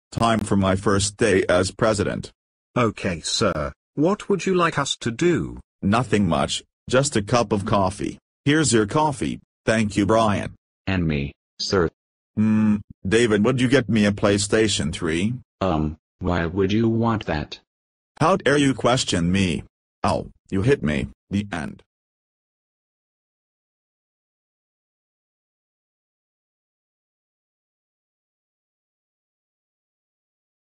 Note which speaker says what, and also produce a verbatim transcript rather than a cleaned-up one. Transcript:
Speaker 1: Time for my first day as president.
Speaker 2: Okay, sir. What would you like us to do?
Speaker 1: Nothing much, just a cup of coffee. Here's your coffee, thank you, Brian.
Speaker 3: And me, sir.
Speaker 1: Hmm, David, would you get me a PlayStation three?
Speaker 3: Um, why would you want that?
Speaker 1: How dare you question me? Ow, you hit me. The end.